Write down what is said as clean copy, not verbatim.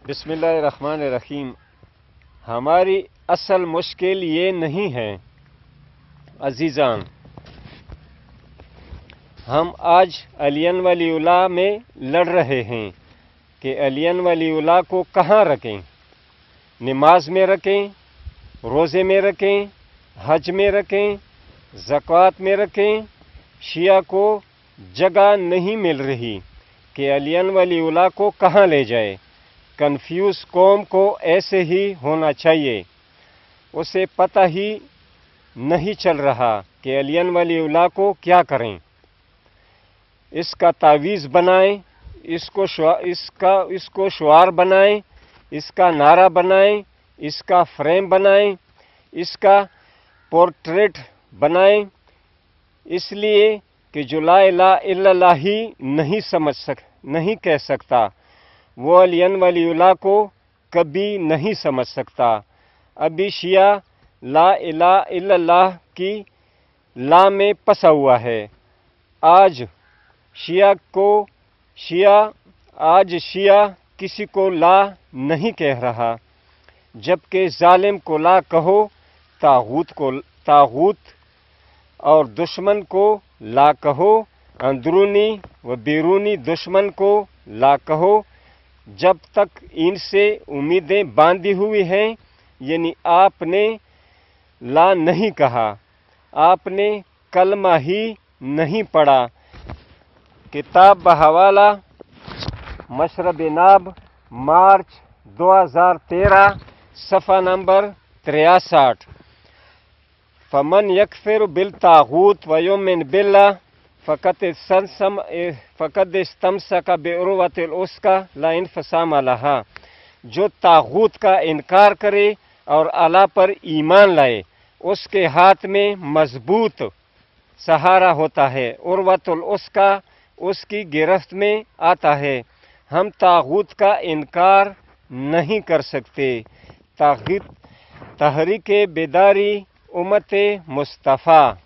بسم اللہ الرحمن الرحیم۔ ہماری اصل مشکل یہ نہیں ہے عزیزان، ہم آج علیان ولی اللہ میں لڑ رہے ہیں کہ علیان ولی اللہ کو کہاں رکھیں، نماز میں رکھیں، روزے میں رکھیں، حج میں رکھیں، زکوٰۃ میں رکھیں۔ شیعہ کو جگہ نہیں مل رہی کہ علیان ولی اللہ کو کہاں لے جائے۔ کنفیوز قوم کو ایسے ہی ہونا چاہیے، اسے پتہ ہی نہیں چل رہا کہ علیان ولی اللہ کو کیا کریں۔ اس کا تعویذ بنائیں، اس کو شعار بنائیں، اس کا نعرہ بنائیں، اس کا فریم بنائیں، اس کا پورٹریٹ بنائیں، اس لیے کہ جو لا الہ الا اللہ ہی نہیں کہہ سکتا وہ علیان ولی اللہ کو کبھی نہیں سمجھ سکتا۔ ابھی شیعہ لا الہ الا اللہ کی لا میں پسا ہوا ہے۔ آج شیعہ کسی کو لا نہیں کہہ رہا، جبکہ ظالم کو لا کہو، طاغوت اور دشمن کو لا کہو، اندرونی و بیرونی دشمن کو لا کہو۔ جب تک ان سے امیدیں باندھی ہوئی ہیں، یعنی آپ نے لا نہیں کہا، آپ نے کلمہ ہی نہیں پڑھا۔ کتاب بحوالہ مشرب ناب، مارچ 2013، صفحہ نمبر 63۔ فمن یکفر بالطاغوت ویؤمن باللہ فقد استمسک بعروۃ الوثقی لا انفصام لہا۔ جو طاغوت کا انکار کرے اور اللہ پر ایمان لائے، اس کے ہاتھ میں مضبوط سہارا ہوتا ہے، عروۃ الوثقی اس کی گرفت میں آتا ہے۔ ہم طاغوت کا انکار نہیں کر سکتے۔ تحریک بیداری امت مصطفیٰ۔